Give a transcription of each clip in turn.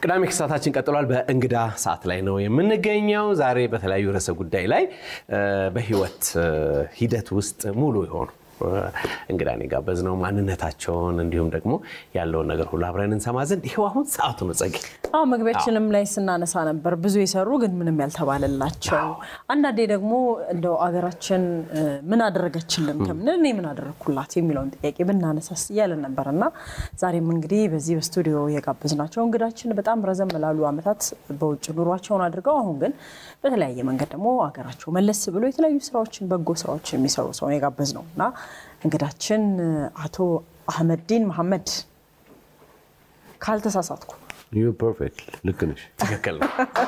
ቅዳሜ ከሰዓታችን ቀጥሏል በእንግዳ ሰዓት ላይ ነው የምንገኘው ዛሬ በተለያዩ ርዕሰ ጉዳይ ላይ በህይወት ሂደት ውስጥ ሙሉ ይሆኑ እንግዳኔ ጋበዝነው ማንነታቸውን እንዲሁም ደግሞ ያለውን ነገር ሁሉ አብረን እንሰማ ዘንድ ይሄው አሁን ሰዓቱ ነው ጸጊ መግቢያችንም ላይ ስናነሳ ነበር ብዙ ይሰሩ ግን ምንም ያልተባለላቸው አንዳንዴ ደግሞ እንደው አገራችን ምን አደረገችልን ከምን እኔ ምን አደረኩላት የሚለውን ጥያቄ ብናነሳስ ያለን ነበርና ዛሬም እንግዲህ በዚህ በስቱዲዮ የጋበዝናቸው እንግዳችን በጣም ረዘም ላሉ አመታት በውጭ ኑሯቸውን አድርገው አሁን ግን በተለያየ መንገድ ደግሞ አገራቸው መለስ ብሎ የተለያዩ ስራዎችን በጎ ስራዎችን የሚሰሩ ሰው ነው የጋበዝነውና እንግዳችን አቶ አህመዲን መሐመድ ካልተሳሳትኩ You perfect ልክ ነሽ ትክክል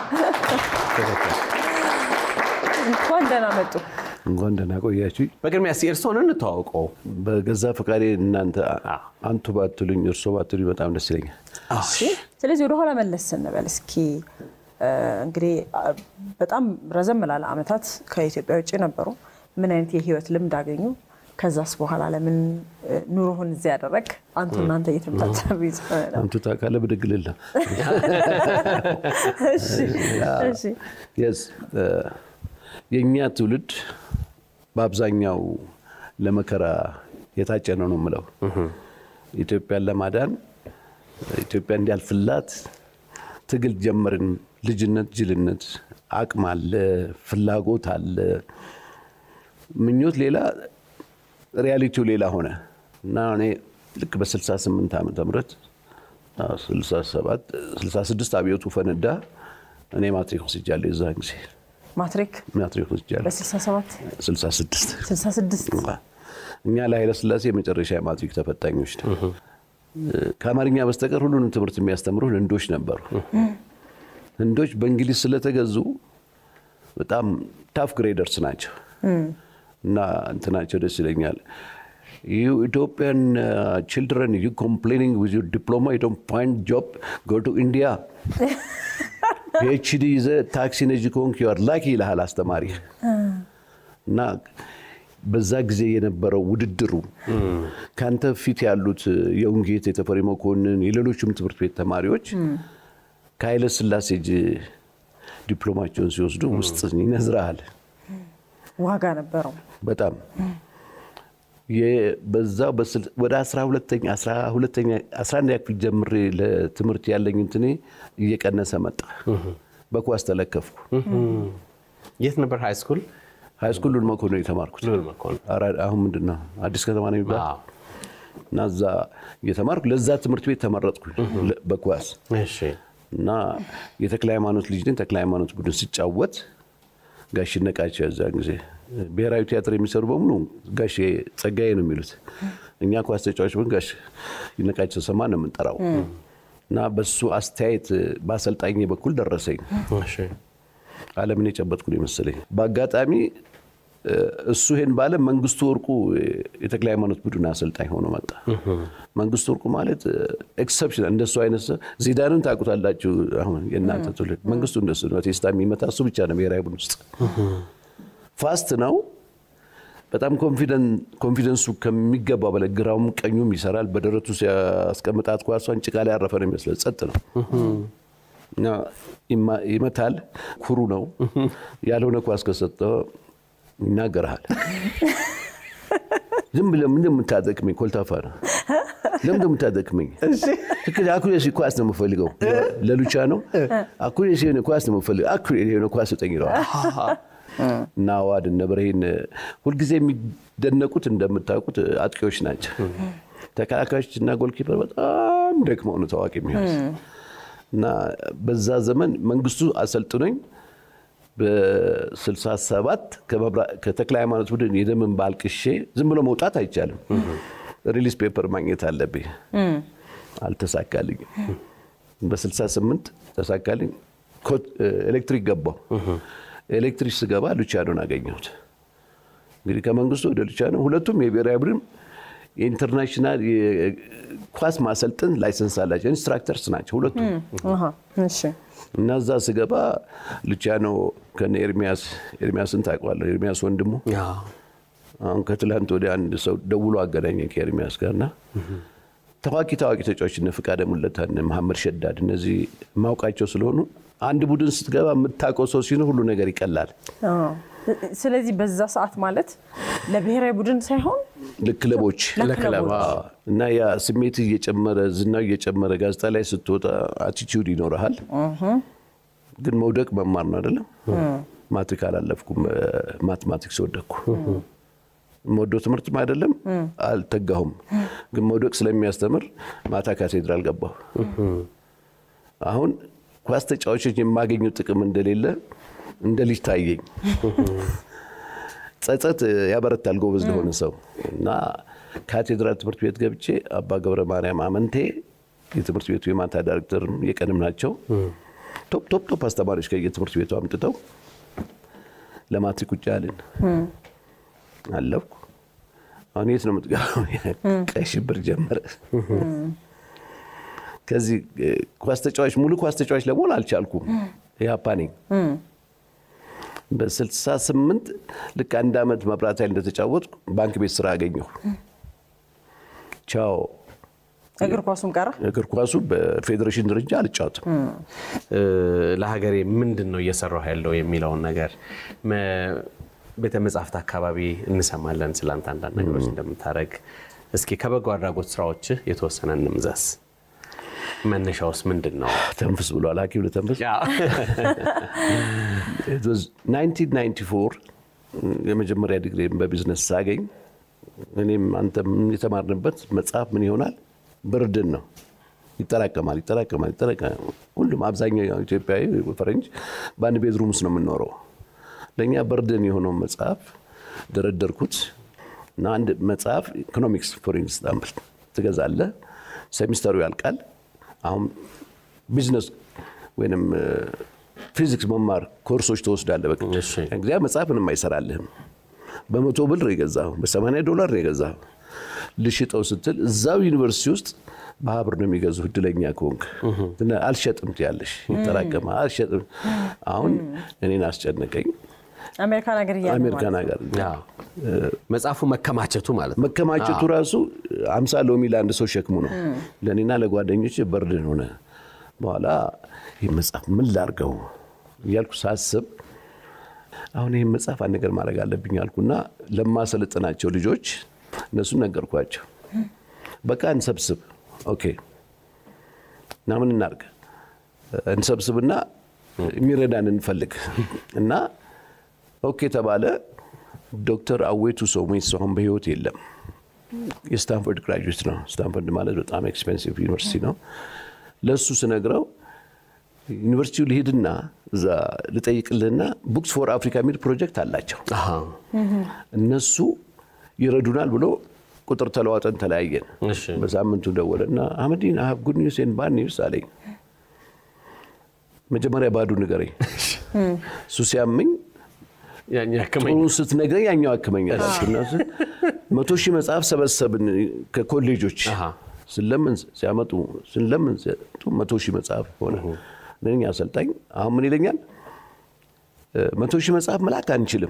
እንኳን ደህና መጡ እንኳን ደህና ቆያችሁ በቅድሚያ እርሶን እንተዋወቀው በገዛ ፈቃዴ እናንተ አንቱ ባትሉኝ እርሶ ባትሉኝ በጣም ደስ ይለኛል እሺ ስለዚህ ወደ ኋላ መለስ እንበል እስኪ እንግዲህ በጣም ረዘም ላለ አመታት ከኢትዮጵያ ውጪ ነበሩ ምን አይነት የህይወት ልምድ አገኙ ከዛስ በኋላ ለምን ኑሮውን እዚህ ያደረክ አንተ እየተመጣጣው ይጽፋል አንቱ ታካለ በደግልላ እሺ yes የኛ ትውልድ በአብዛኛው ለመከራ የታጨነ ነው ማለት ኢትዮጵያን ለማዳን ኢትዮጵያ እንዲያልፍላት ትግል ጀመርን ልጅነት ጅልነት አቅም አለ ፍላጎት አለ ምኞት ሌላ ሪያሊቲው ሌላ ሆነ እና እኔ ልክ በ68 ዓመተ ምህረት 66 አብዮቱ ፈነዳ እኔ ማትሪክ ወስጃለሁ እዛ ጊዜ ማትሪክ ወስጃለሁ በ67 66 እኛ ለኃይለ ሥላሴ የመጨረሻ ማትሪክ ተፈታኞች ነው ከአማርኛ በስተቀር ሁሉንም ትምህርት የሚያስተምሩ ህንዶች ነበሩ ህንዶች በእንግሊዝ ስለተገዙ በጣም ታፍ ግሬደርስ ናቸው እና እንትናቸው ደስ ይለኛል you Ethiopian children you complaining with your diploma you don't find job go to India PhD is a taxi ነጂኮንክ you are lucky ይላል አስተማሪ እና በዛ ጊዜ የነበረው ውድድሩ ካንተ ፊት ያሉት የኡንጌት የተፈሪ መኮንን የሌሎችም ትምህርት ቤት ተማሪዎች ከኃይለ ሥላሴ ዲፕሎማቸውን ሲወስዱ ውስጥ ይነዝራል ዋጋ ነበረው በጣም የበዛው ወደ 11ኛ 11ኛ ክፍል ጀምሬ ለትምህርት ያለኝ እንትኔ እየቀነሰ መጣ በኳስ ተለከፍኩ የት ነበር ሃይ ስኩል መኮንን የተማርኩት አሁን ምንድነው አዲስ ከተማ ነው የሚባል ናዛ የተማርኩ ለዛ ትምህርት ቤት ተመረጥኩ በኳስ እሺ እና የተክለ ሃይማኖት ልጅ ነኝ ተክለ ሃይማኖት ቡድን ሲጫወት ጋሽ ነቃቸው ያዛን ጊዜ ብሔራዊ ቲያትር የሚሰሩ በሙሉ ጋሽ ጸጋዬ ነው የሚሉት እኛ ኳስ ተጫዋች ምን ጋሽ ይነቃቸው ሰማን ነው የምንጠራው እና በሱ አስተያየት ባሰልጣኝ በኩል ደረሰኝ እሺ ዓለምን የጨበጥኩ ነው መሰለኝ በአጋጣሚ እሱ ይሄን ባለ መንግስቱ ወርቁ የተክለ ሃይማኖት ቡድን አሰልጣኝ ሆኖ መጣ መንግስቱ ወርቁ ማለት ኤክሰፕሽናል እንደሱ አይነት ዚዳንን ታቁታላችሁ አሁን የናንተ ትውልድ መንግስቱ እንደሱ ነው ቴስታ የሚመታ እሱ ብቻ ነው ብሔራዊ ቡድን ውስጥ ፋስት ነው በጣም ኮንፊደንሱ ከሚገባው በላይ ግራውም ቀኙም ይሰራል በደረቱ ሲያስቀምጣት ኳሷን ጭቃ ላይ ያረፈ ነው የሚመስለው ጸጥ ነው እና ይመታል ኩሩ ነው ያለውነ ኳስ ከሰጠው ይናገራል ዝም ብለም እንደምታደክመኝ ኮልታፋ ነው እንደምታደክመኝ እሺ ትክክል አኩሬሲ ኳስ ነው የምፈልገው ለሉቻ ነው አኩሬሲ ነው ኳስ ነው የምፈልገው አኩሬሲ ነው ኳስ ተጠኝረው ናዋድ ነበርህን ሁሉ ጊዜ የሚደነቁት እንደምታውቁት አጥቂዎች ናቸው ተከላካዮችና ጎልኪፐር በጣም ደክመው ነው ታዋቂ የሚሆኑት እና በዛ ዘመን መንግስቱ አሰልጥነኝ በ67 ከተክለ ሃይማኖት ቡድን የደምን ባልቅሼ ዝም ብሎ መውጣት አይቻልም ሪሊዝ ፔፐር ማግኘት አለብኝ አልተሳካልኝ በ68 ተሳካልኝ ኤሌክትሪክ ገባው ኤሌክትሪክ ስገባ ሉቻኖን አገኘሁት እንግዲህ ከመንግስቱ ወደ ሉቻኖ ሁለቱም የብሔራዊ ቡድን ኢንተርናሽናል ኳስ ማሰልጠን ላይሰንስ አላቸው ኢንስትራክተርስ ናቸው ሁለቱም እሺ እና እዛ ስገባ ሉቻኖ ኤርሚያስን ታውቀዋለህ ኤርሚያስ ወንድሙ አሁን ከትላንት ወደ አንድ ሰው ደውሎ አገናኘኝ ከኤርሚያስ ጋርና ታዋቂ ተጫዋቾች እነ ፍቃደ ሙለታን መሐመድ ሸዳድ እነዚህ ማውቃቸው ስለሆኑ አንድ ቡድን ስትገባ የምታውቀው ሰው ሲኖር ሁሉ ነገር ይቀላል ስለዚህ በዛ ሰዓት ማለት ለብሔራዊ ቡድን ሳይሆን ለክለቦች እና ያ ስሜት እየጨመረ ዝናው እየጨመረ ጋዜጣ ላይ ስትወጣ አቲቲዩድ ይኖርሃል ግን መውደቅ መማር ነው አይደለም ማትሪክ አላለፍኩም ማትማቲክስ ወደኩ ሞዶ ትምህርት አይደለም አልተጋሁም ግን መውደቅ ስለሚያስተምር ማታ ካቴድራል ገባሁ አሁን ኳስ ተጫዋቾች የማገኙ ጥቅም እንደሌለ እንደልጅ ታየኝ ጸጸት ያበረታል ጎበዝ ለሆነ ሰው እና ካቴድራል ትምህርት ቤት ገብቼ አባ ገብረ ማርያም አመንቴ የትምህርት ቤቱ የማታ ዳይሬክተር የቀንም ናቸው ቶፕ አስተማሪዎች ከየትምህርት ቤቱ አምጥተው ለማትሪክ ቁጭ አለን አለፍኩ አሁን የት ነው የምትገባው ቀይ ሽብር ጀመረ ከዚህ ኳስ ተጫዋች ሙሉ ኳስ ተጫዋች ለመሆን አልቻልኩም ያፓኒኝ በ68 ልክ አንድ አመት መብራት ኃይል እንደተጫወትኩ ባንክ ቤት ስራ አገኘሁ ቻው እግር ኳሱም ቀረ እግር ኳሱ በፌዴሬሽን ደረጃ አልጫወትም ለሀገሬ ምንድነው እየሰራው ያለው የሚለውን ነገር ቤተ መጻሕፍት አካባቢ እንሰማለን ስላንተ አንዳንድ ነገሮች እንደምታረግ እስኪ ከበጎ አድራጎት ስራዎች የተወሰነ እንምዘስ መነሻውስ ምንድነው ተንፍስ ብሏል ሐኪም ለተንፍስ It was 1994 የመጀመሪያ ዲግሪ በቢዝነስ ሳገኝ እኔም አንተም የተማርንበት መጽሐፍ ምን ይሆናል በርድን ነው ይተራከማል ሁሉም አብዛኛው ኢትዮጵያዊ ፈረንጅ በአንድ ቤድሩም ውስጥ ነው የምንኖረው ለኛ በርድን የሆነው መጽሐፍ ደረደርኩት እና አንድ መጽሐፍ ኢኮኖሚክስ ፎር ኢንስታንብል ትገዛለህ ሴሚስተሩ ያልቃል አሁን ቢዝነስ ወይንም ፊዚክስ መማር ኮርሶች ተወስዳለህ በቃ እንግዲህ መጽሐፍንም አይሰራልህም በ100 ብር ይገዛው በ$80 ነው ይገዛው ልሽጠው ስትል እዛው ዩኒቨርሲቲ ውስጥ በአብር ነው የሚገዙ እድለኛ ኮንክ እና አልሸጥም ትያለሽ ይተራከማ አልሸጥም አሁን እኔን አስጨነቀኝ አሜሪካ ነገር ያው መጽሐፉ መከማቸቱ ማለት መከማቸቱ ራሱ 50 ሎሚ ለአንድ ሰው ሸክሙ ነው ለኔና ለጓደኞቼ በርድን ሆነ በኋላ ይሄ መጽሐፍ ምን ላርገው ያልኩ ሳስብ አሁን ይሄ መጽሐፍ አንድ ነገር ማድረግ አለብኝ አልኩና ለማሰለጥናቸው ልጆች እነሱ ነገርኳቸው በቃ እንሰብስብ ኦኬ እና ምን እናርግ እንሰብስብና የሚረዳን እንፈልግ እና ኦኬ ተባለ ዶክተር አዌቱ ሶሜስ አሁን በህይወት የለም የስታንፎርድ ግራጁዌት ነው ስታንፎርድ ማለት በጣም ኤክስፔንሲቭ ዩኒቨርሲቲ ነው ለሱ ስነግረው ዩኒቨርሲቲው ልሄድና እዛ ልጠይቅልና ቡክስ ፎር አፍሪካ ሚድ ፕሮጀክት አላቸው እነሱ ይረዱናል ብሎ ቁጥር ተለዋጠን ተለያየን በሳምንቱ ደወለና አህመዲን I have good news and bad news አለኝ መጀመሪያ ባዱ ንገረኝ ሱሲያምኝ ያኛ ከመኝ ስትነግረኝ ያኛው አከመኛል እናስ 100,000 መጽሐፍ ሰበሰብን ከኮሌጆች ስለምን ሲያመጡ 100,000 መጽሐፍ ሆነ ለኛ አሰልጣኝ አሁን ምን ይለኛል 100,000 መጽሐፍ መላክ አንችልም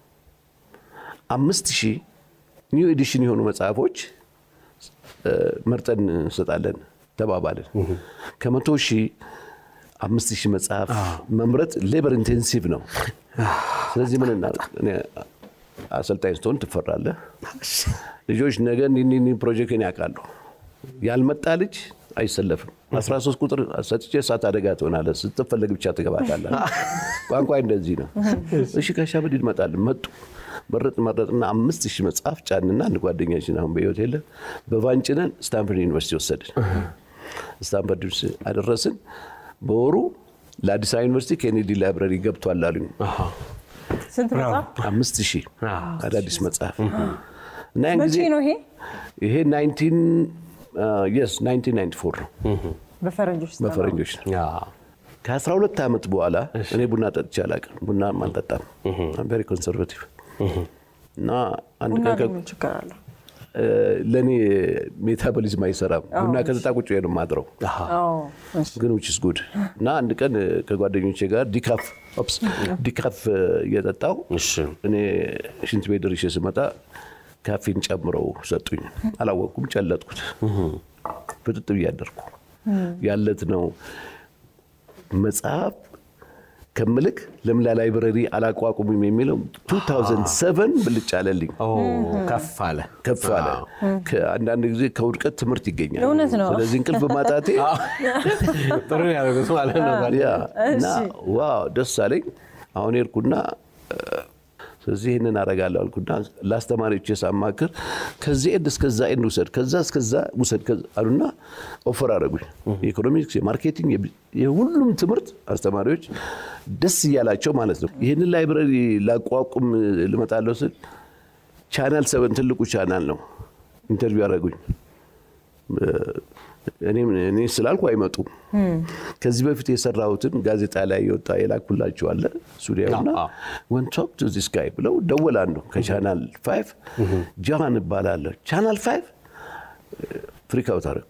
5,000 ኒው ኤዲሽን የሆኑ መጽሐፎች መርጠን እንሰጣለን ተባባልን ከ100,000 5,000 መጽሐፍ መምረጥ ሌበር ኢንቴንሲቭ ነው ስለዚህ ምን እናድርግ እኔ አሰልጣኝ ስቶን ትፈራለህ ልጆች ነገ እንኒ ፕሮጀክት ያቃሉ ያልመጣ ልጅ አይሰለፍም 13 ቁጥር ሰጥቼ ሳት አደጋ ትሆናለህ ስትፈልግ ብቻ ትገባታለህ ቋንቋ እንደዚህ ነው እሺ ከሻበድ ይመጣል መጡ መረጥና 5,000 መጽሐፍ ጫንና አንድ ጓደኛችን አሁን በህይወት የለ በቫንጭነን ስታንፎርድ ዩኒቨርሲቲ ወሰድን ስታንፎርድ አደረስን በወሩ ለአዲስ አበባ ዩኒቨርሲቲ ኬኔዲ ላይብረሪ ገብቷል አሉኝ ስንት መጽሐፍ 5,000 አዳዲስ መጽሐፍ እና እንግዲህ መቼ ነው ይሄ 1994 ነው በፈረንጆች ከ12 አመት በኋላ እኔ ቡና ጠጥቼ አላውቅም ቡና ማንጠጣም I'm very conservative እና አንድ ቀን ለኔ ሜታቦሊዝም አይሰራም ቡና ከጠጣ ቁጭ ነው ማድረው ግን which is good እና አንድ ቀን ከጓደኞቼ ጋር ዲካፍ እየጠጣው እኔ ሽንት ቤት ድርሼ ስመጣ ካፌን ጨምረው ሰጡኝ አላወኩም ጨለጥኩት ፍጥጥ ብያደርኩ ያለት ነው መጽሐፍ ከመልክ ለምላ ላይብረሪ አላቋቁምም የሚለው 2007 ብልጫለልኝ ከፋለ ከአንዳንድ ጊዜ ከውድቀት ትምህርት ይገኛል ስለዚህ እንቅልፍ ማጣቴ ጥሩ ያደረገው ማለት ነው እና ዋው ደስ አለኝ አሁን ሄድኩና ስለዚህ እነን አረጋለሁ አልኩና ላስተማሪዎች የሳማከር ከዚህ እስከዛ እንውሰድ ከዛ እስከዛ ውሰድ አሉና ኦፈር አረጉኝ ኢኮኖሚክስ የማርኬቲንግ የሁሉም ትምህርት አስተማሪዎች ደስ ይያላቸው ማለት ነው ይሄንን ላይብረሪ ላቋቁም ልመጣለው ስል ቻናል 7 ትልቁ ቻናል ነው ኢንተርቪው አረጉኝ እኔ ስላልኩ አይመጡ ከዚህ በፊት የሰራሁትን ጋዜጣ ላይ ይወጣ የላኩላችሁ አለ ሱሪያውና when talk to this guy ብለው ደወላሉ ከቻናል 5 ጃን ይባላል ቻናል 5 ፍሪክ አውት አረኩ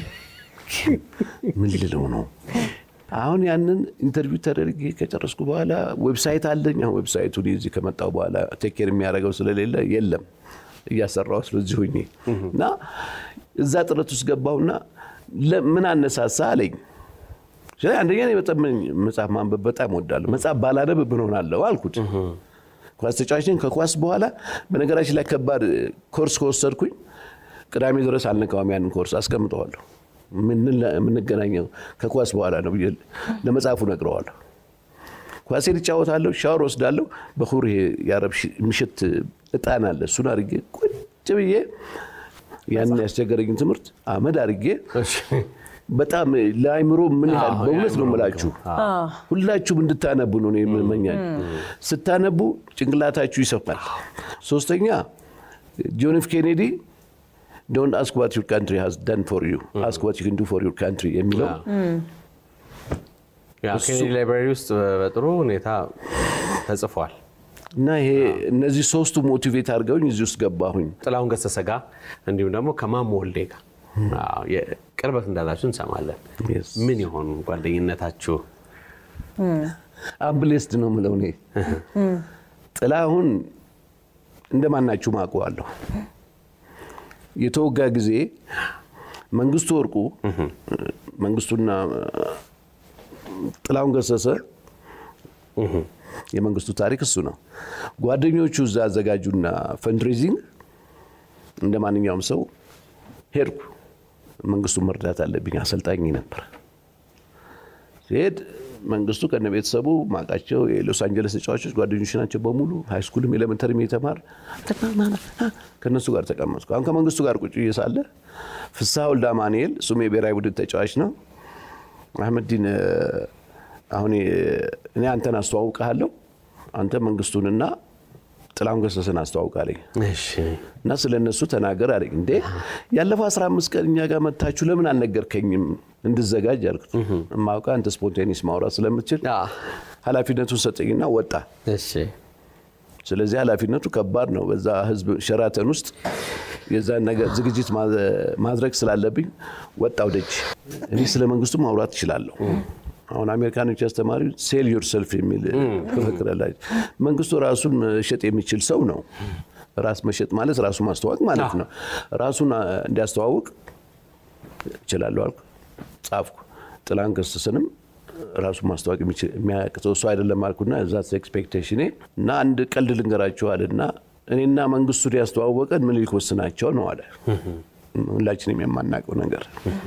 ምን ልለው ነው አሁን ያንን ኢንተርቪው ተደርጌ ከጨረስኩ በኋላ ዌብሳይት አለኝ ዌብሳይቱን እዚህ ከመጣው በኋላ ቴክ ኬር የሚያደርገው ስለሌለ የለም እያሰራው ስለዚህ ሆኜና እዛ ጥረት ውስጥ ገባውና ለምን አነሳሳ አለኝ ስለዚህ አንደኛ ነው በጣም መጽሐፍ ማንበብ በጣም ወዳለሁ መጽሐፍ ባላነብ ብኖናለሁ አልኩት ኳስ ተጫዋችን ከኳስ በኋላ በነገራችን ላይ ከባድ ኮርስ ወሰድኩኝ ቅዳሜ ድረስ አልነካውም ያንን ኮርስ አስቀምጠዋለሁ ምን ገናኘው ከኳስ በኋላ ነው ለመጽሐፉ ነግረዋለሁ ኳስ ይጫወታለሁ ሻወር ወስዳለሁ በኹር ያረብ ምሽት እጣን አለ እሱን አርጌ ቁጭ ብዬ ያን ያስቸገረኝ ትምህርት አመድ አርጌ በጣም ለአይምሮ ምን ያህል በእውነት ነው የምላችሁ ሁላችሁም እንድታነቡ ነው የምመኛኝ ስታነቡ ጭንቅላታችሁ ይሰፋል ሶስተኛ ጆን ኤፍ ኬኔዲ don't ask what your country has done for you ask what you can do for your country የሚለው ኬኔዲ ላይብረሪ ውስጥ በጥሩ ሁኔታ ተጽፏል እና ይሄ እነዚህ ሶስቱ ሞቲቬት አድርገውኝ እዚህ ውስጥ ገባሁኝ ጥላሁን ገሰሰ ጋር እንዲሁም ደግሞ ወልዴ ጋር የቅርበት እንዳላችሁ እንሰማለን ምን ይሆኑ ጓደኝነታችሁ አምብሌስድ ነው ምለው ነው ጥላሁን እንደማናችሁ ማቋለሁ የተወጋ ጊዜ መንግስቱ ወርቁ መንግስቱና ጥላሁን ገሰሰ የመንግስቱ ታሪክ እሱ ነው ጓደኞቹ እዛ አዘጋጁና ፈንድሬዚንግ እንደማንኛውም ሰው ሄድኩ መንግስቱ መርዳት አለብኝ አሰልጣኝ ነበር ሄድ መንግስቱ ከነ ቤተሰቡ ማቃቸው የሎስ አንጀለስ ተጫዋቾች ጓደኞች ናቸው በሙሉ ሃይ ስኩልም ኤሌመንተሪም የተማር ከነሱ ጋር ተቀመጥኩ አሁን ከመንግስቱ ጋር ቁጭ ይሳለ ፍሳው ዳማኒኤል ሱሜ ብሔራዊ ቡድን ተጫዋች ነው አህመዲን አሁን እኔ አንተን አስተዋውቃለሁ አንተ መንግስቱንና ጥላሁን ገሰሰን አስተዋውቃለኝ እሺ እና ስለነሱ ተናገር አለኝ እንዴ ያለፈው 15 ቀን እኛ ጋር መጣችሁ ለምን አልነገርከኝም እንድዘጋጅ አልኩት ማውቃ አንተ ስፖንቴኒስ ማውራት ስለምትችል ኃላፊነቱን ሰጠኝና ወጣ እሺ ስለዚህ ኃላፊነቱ ከባድ ነው በዛ ህዝብ ሸራተን ውስጥ የዛን ነገር ዝግጅት ማድረግ ስላለብኝ ወጣው ደጅ እኔ ስለመንግስቱ ማውራት ይችላልው አሁን አሜሪካኖች ያስተማሩ ሴል ዮርሰልፍ የሚል ተፈክራላችሁ መንግስቱ ራሱን መሸጥ የሚችል ሰው ነው ራስ መሸጥ ማለት ራሱ ማስተዋወቅ ማለት ነው ራሱን እንዲያስተዋውቅ ይችላል አልኩ ጻፍኩ ጥላሁን ገሰሰንም ራሱ ማስተዋወቅ የሚያቅተው ሰው አይደለም አልኩና ዛትስ ኤክስፔክቴሽን እና አንድ ቀልድ ልንገራችሁ አለና እኔና መንግስቱ ያስተዋወቀን ምን ሊወስናቸው ነው አለ ሁላችንም የማናውቀው ነገር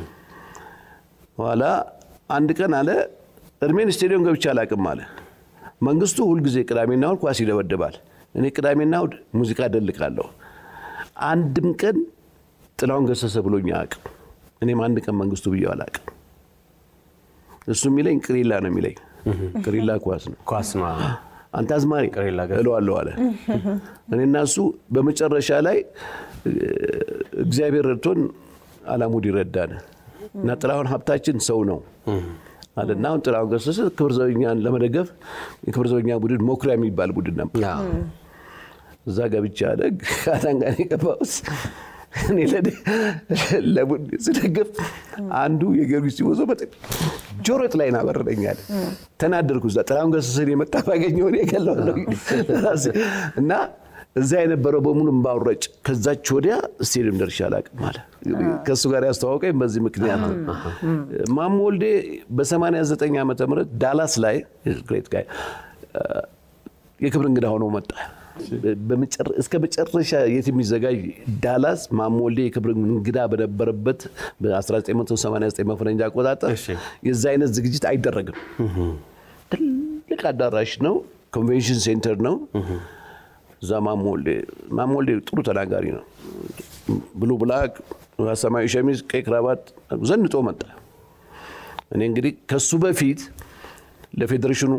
ኋላ አንድ ቀን አለ እርሜን ስቴዲየም ገብቻ አላቅም አለ መንግስቱ ሁሉ ጊዜ ቅዳሜና እሁድ ኳስ ይደበደባል እኔ ቅዳሜና እሁድ ሙዚቃ ደልቃለሁ አንድም ቀን ጥላሁን ገሰሰ ብሎኛ አቅም እኔም አንድ ቀን መንግስቱ ብዬው አላቅም እሱ የሚለኝ ቅሪላ ነው የሚለኝ ቅሪላ ኳስ ነው አንተ አዝማሪ እለዋለሁ አለ እኔና እሱ በመጨረሻ ላይ እግዚአብሔር ረድቶን አላሙዲ ረዳን እና ጥላሁን ሀብታችን ሰው ነው አለና ጥላሁን ገሰሰ ክብር ዘበኛን ለመደገፍ የክብር ዘበኛ ቡድን ሞክሪያ የሚባል ቡድን ነበር እዛ ገብቻ አለ ካታንጋኔ ቀባውስ እኔ ለቡድን ስደግፍ አንዱ የጊዮርጊስ ሲወዞ በጣም ጆሮት ላይ ናበረደኛል ተናደርኩ እዛ ጥላሁን ገሰሰን የመጣ ባገኘው እኔ ገለዋለሁ እና እዛ የነበረው በሙሉ ባውረጭ ከዛች ወዲያ ስቴዲየም ደርሼ አላውቅም አለ። ከሱ ጋር ያስተዋወቀኝ በዚህ ምክንያት ነው። ማሞ ወልዴ በ89 ዓመተ ምህረት ዳላስ ላይ ግሬት ጋይ የክብር እንግዳ ሆኖ መጣ። እስከ መጨረሻ የት የሚዘጋጅ ዳላስ ማሞ ወልዴ የክብር እንግዳ በነበረበት በ1989 በፈረንጅ አቆጣጠር የዛ አይነት ዝግጅት አይደረግም። ትልቅ አዳራሽ ነው፣ ኮንቬንሽን ሴንተር ነው። እዛ ማሞ ወልዴ ጥሩ ተናጋሪ ነው። ብሉ ብላክ ሰማያዊ ሸሚዝ ቀይ ክራባት ዘንጦ መጣ። እኔ እንግዲህ ከሱ በፊት ለፌዴሬሽኑ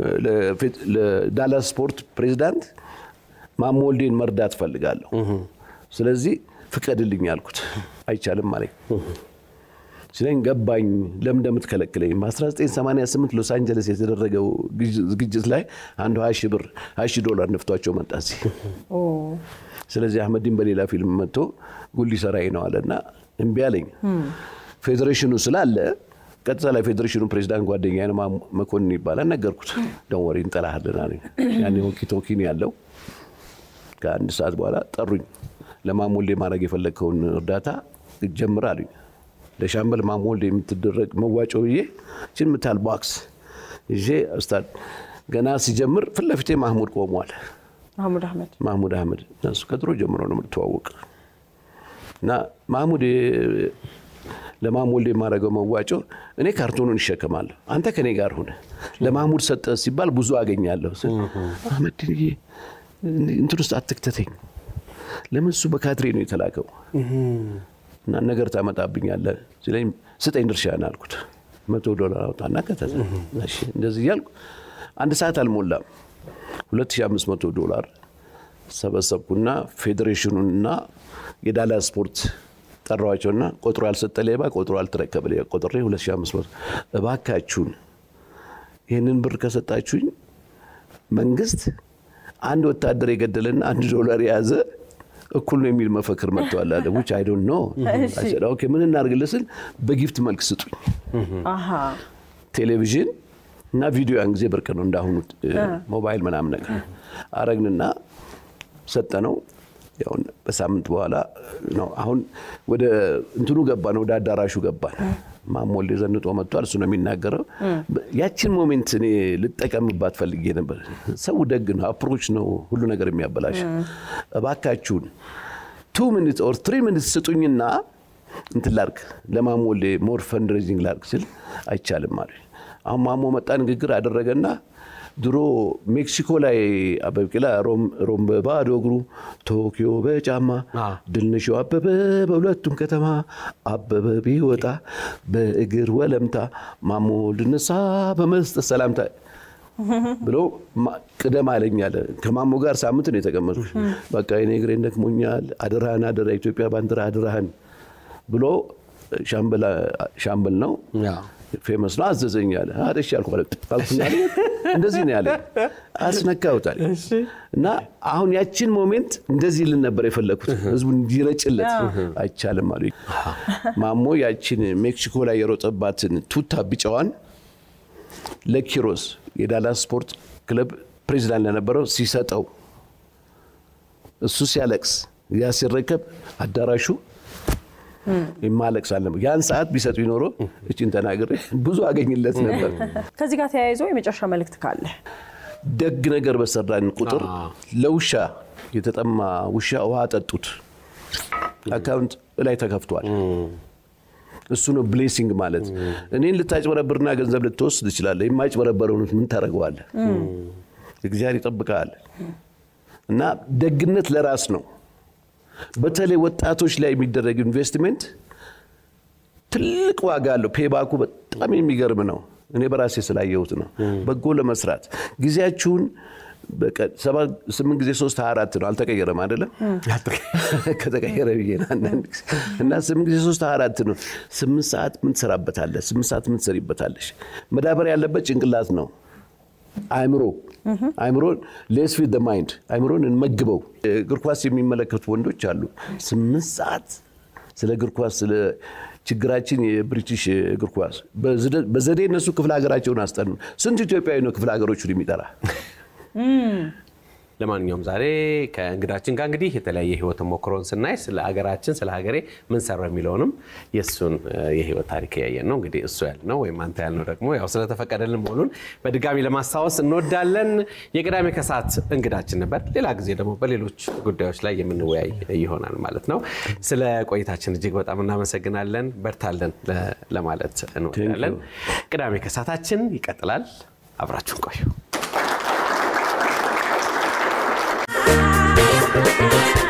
ለዳላስ ስፖርት ፕሬዝዳንት ማሞ ወልዴን መርዳት ፈልጋለሁ፣ ስለዚህ ፍቀድልኝ አልኩት። አይቻልም ማለት ስለኝ ገባኝ። ለምን እንደምትከለክለኝ በ1988 ሎስ አንጀለስ የተደረገው ዝግጅት ላይ አንዱ $20 ነፍቷቸው መጣ እዚህ። ስለዚህ አህመዲን በሌላ ፊልም መጥቶ ጉሊ ሰራይ ነው አለና እምቢ አለኝ። ፌዴሬሽኑ ስላለ ቀጥታ ላይ ፌዴሬሽኑ ፕሬዝዳንት ጓደኛዬ ነው መኮንን ይባላል ነገርኩት። ዶንት ወሪ እንጠራሃለን አለኝ። ያኔ ቶኪን ያለው ከአንድ ሰዓት በኋላ ጠሩኝ። ለማሞ ወልዴ ማድረግ የፈለከውን እርዳታ ጀምር አሉኝ። ለሻምበል ማሞ ወልዴ የምትደረግ መዋጮ ብዬ እቺን ምታል ቦክስ እጄ ኡስታድ ገና ሲጀምር ፊት ለፊቴ ማህሙድ ቆሟል። ማህሙድ አህመድ እሱ ከድሮ ጀምሮ ነው የምትዋወቅ እና ማህሙድ ለማሞ ወልዴ ማድረገው መዋጮ እኔ ካርቶኑን ይሸከማለሁ፣ አንተ ከኔ ጋር ሆነ ለማህሙድ ሰጠ ሲባል ብዙ አገኛለሁ። አህመዲን እንትን ውስጥ አትክተተኝ፣ ለምን እሱ በካድሬ ነው የተላከው እና ነገር ታመጣብኛለህ ስለኝ ስጠኝ ድርሻህን አልኩት። $100 አውጣና ከተተ። እሺ እንደዚህ ያልኩ አንድ ሰዓት አልሞላም $2500 ሰበሰብኩና ፌዴሬሽኑንና የዳላስ ስፖርት ጠራዋቸውና ቆጥሮ ያልሰጠ ሌባ ቆጥሮ ያልተረከበ ሌባ ቆጥሬ 2500 እባካችሁን ይሄንን ብር ከሰጣችሁኝ መንግስት አንድ ወታደር የገደለና $1 የያዘ እኩል ነው የሚል መፈክር መጥቷል አለ። which I don't know I said okay ምን እናርግልስል በጊፍት መልክ ስጡኝ። ቴሌቪዥን እና ቪዲዮ ያን ጊዜ ብርቅ ነው እንዳሁኑ ሞባይል ምናምን ነገር አረግንና ሰጠነው። ያው በሳምንት በኋላ ነው አሁን ወደ እንትኑ ገባን፣ ወደ አዳራሹ ገባን። ማሞ ወልዴ ዘንጦ መጥቷል፣ እሱ ነው የሚናገረው። ያቺን ሞሜንት እኔ ልጠቀምባት ፈልጌ ነበር። ሰው ደግ ነው፣ አፕሮች ነው ሁሉ ነገር የሚያበላሽ። እባካችሁን 2 minutes or 3 minutes ስጡኝና እንትን ላርክ ለማሞ ወልዴ ሞር ፈንድሬዚንግ ላርክ ሲል አይቻልም ማለት። አሁን ማሞ መጣ ንግግር አደረገና ድሮ ሜክሲኮ ላይ አበብቂላ ሮም በባዶ እግሩ ቶኪዮ በጫማ ድልነሽው አበበ በሁለቱም ከተማ አበበ ቢወጣ በእግር ወለምታ ማሞ ልነሳ በመስጠት ሰላምታ ብሎ ቅደም አለኛለ። ከማሞ ጋር ሳምንት ነው የተቀመጥኩት። በቃ እኔ እግሬን ደክሞኛል፣ አደራህን አደራ ኢትዮጵያ ባንዲራ አደራህን ብሎ ሻምበል ነው ፌመስ ነው አዘዘኛለ። አደሽ ያልኩ ባልኩናል እንደዚህ ነው ያለ አስነካውታል። እና አሁን ያቺን ሞሜንት እንደዚህ ልን ነበር የፈለኩት ህዝቡ እንዲረጭለት አይቻልም ማለት ማሞ ያቺን ሜክሲኮ ላይ የሮጠባትን ቱታ ቢጫዋን ለኪሮስ የዳላስ ስፖርት ክለብ ፕሬዝዳንት ለነበረው ሲሰጠው እሱ ሲያለቅስ ያ ሲረከብ አዳራሹ ይማለቅስ አለ። ያን ሰዓት ቢሰጡ ይኖሮ እቺን ተናግሬ ብዙ አገኝለት ነበር። ከዚህ ጋር ተያይዞ የመጨረሻ መልእክት ካለ ደግ ነገር በሰራን ቁጥር ለውሻ የተጠማ ውሻ ውሃ ጠጡት አካውንት ላይ ተከፍቷል። እሱ ነው ብሌሲንግ ማለት። እኔን ልታጭበረብርና ገንዘብ ልትወስድ ይችላል፣ የማይጭበረበረውን ምን ታረጋዋለህ? እግዚአብሔር ይጠብቃል። እና ደግነት ለራስ ነው። በተለይ ወጣቶች ላይ የሚደረግ ኢንቨስትመንት ትልቅ ዋጋ አለው። ፔባኩ በጣም የሚገርም ነው። እኔ በራሴ ስላየሁት ነው። በጎ ለመስራት ጊዜያችሁን በቀን 8 ጊዜ 3 24 ነው አልተቀየረም አይደለም? ከተቀየረ ይሄን እና 8 ጊዜ 3 24 ነው። 8 ሰዓት ምን ትሰራበታለህ? 8 ሰዓት ምን ትሰሪበታለሽ? መዳበር ያለበት ጭንቅላት ነው። አይምሮን ሌስ ፊት ዘ ማይንድ አይምሮን እንመግበው። እግር ኳስ የሚመለከቱ ወንዶች አሉ 8 ሰዓት ስለ እግር ኳስ ስለ ችግራችን የብሪቲሽ እግር ኳስ በዘዴ እነሱ ክፍለ ሀገራቸውን አስጠኑ። ስንት ኢትዮጵያዊ ነው ክፍለ ሀገሮቹን የሚጠራ? ለማንኛውም ዛሬ ከእንግዳችን ጋር እንግዲህ የተለያየ ህይወት ተሞክሮን ስናይ ስለ ሀገራችን ስለ ሀገሬ ምን ሰራ የሚለውንም የሱን የህይወት ታሪክ ያየን ነው እንግዲህ እሱ ያልነው ወይ አንተ ያልነው ደግሞ ያው ስለተፈቀደልን መሆኑን በድጋሚ ለማስታወስ እንወዳለን የቅዳሜ ከሰዓት እንግዳችን ነበር ሌላ ጊዜ ደግሞ በሌሎች ጉዳዮች ላይ የምንወያይ ይሆናል ማለት ነው ስለ ቆይታችን እጅግ በጣም እናመሰግናለን በርታለን ለማለት እንወዳለን ቅዳሜ ከሰዓታችን ይቀጥላል አብራችሁን ቆዩ